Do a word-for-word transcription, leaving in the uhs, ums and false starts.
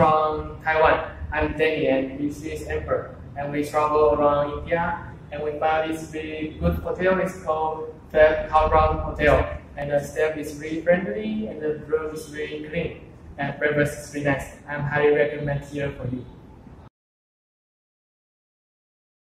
from Taiwan. I'm Danny and this is Amber. And we travel around India and we found this very good hotel. It's called FabExpress Kamran Hotel. And the staff is really friendly and the room is really clean. And breakfast is really nice. I'm highly recommend here for you.